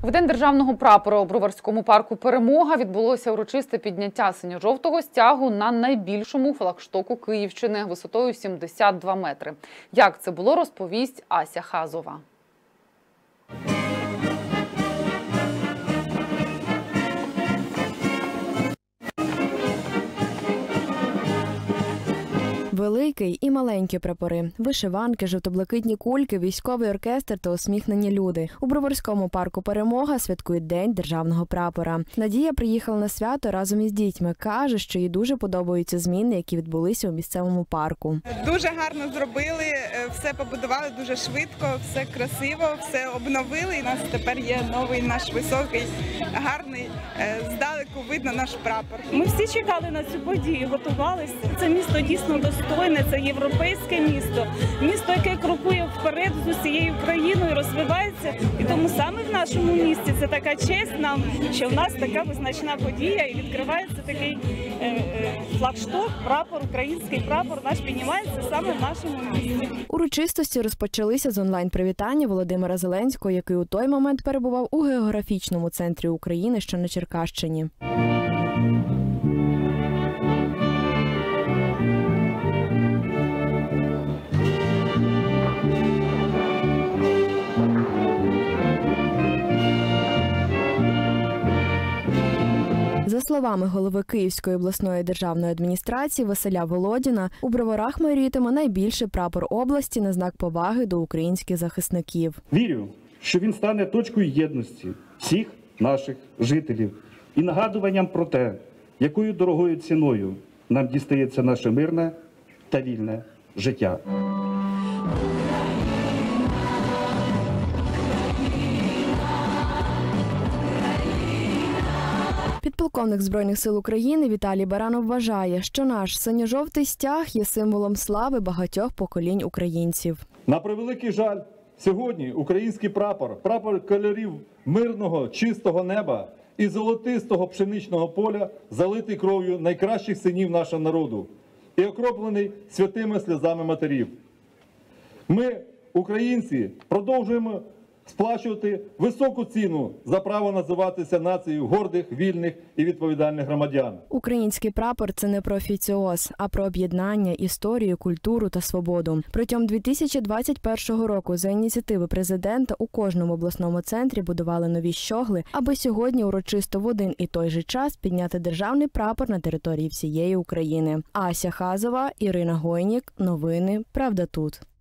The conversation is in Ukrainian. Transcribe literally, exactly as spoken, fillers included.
В День державного прапора у Броварському парку «Перемога» відбулося урочисте підняття синьо-жовтого стягу на найбільшому флагштоку Київщини висотою сімдесят два метри. Як це було, розповість Ася Хазова. Великий і маленькі прапори, вишиванки, жовто-блакитні кульки, військовий оркестр та усміхнені люди. У Броварському парку «Перемога» святкують День державного прапора. Надія приїхала на свято разом із дітьми. Каже, що їй дуже подобаються зміни, які відбулися у місцевому парку. Дуже гарно зробили, все побудували дуже швидко, все красиво, все обновили. І у нас тепер є новий наш високий, гарний, здалеку видно наш прапор. Ми всі чекали на цю подію, готувалися. Це місто дійсно достойне, це європейське місто, місто, яке крокує вперед з усією країною, розвивається. І тому саме в нашому місті це така честь нам, що в нас така визначна подія і відкривається такий е, е, флагшток, прапор, український прапор наш піднімається саме в нашому місті. Урочистості розпочалися з онлайн-привітання Володимира Зеленського, який у той момент перебував у географічному центрі України, що на Черкащині. За словами голови Київської обласної державної адміністрації Василя Володіна, у Броварах майорітиме найбільший прапор області на знак поваги до українських захисників. Вірю, що він стане точкою єдності всіх наших жителів і нагадуванням про те, якою дорогою ціною нам дістається наше мирне та вільне життя. Підполковник Збройних сил України Віталій Баранов вважає, що наш синьо-жовтий стяг є символом слави багатьох поколінь українців. На превеликий жаль, сьогодні український прапор, прапор кольорів мирного, чистого неба і золотистого пшеничного поля залитий кров'ю найкращих синів нашого народу і окроплений святими сльозами матерів. Ми, українці, продовжуємо сплачувати високу ціну за право називатися нацією гордих, вільних і відповідальних громадян. Український прапор – це не про офіціоз, а про об'єднання, історію, культуру та свободу. Протягом дві тисячі двадцять першого року за ініціативи президента у кожному обласному центрі будували нові щогли, аби сьогодні урочисто в один і той же час підняти державний прапор на території всієї України. Ася Хазова, Ірина Гойнік. Новини «Правда тут».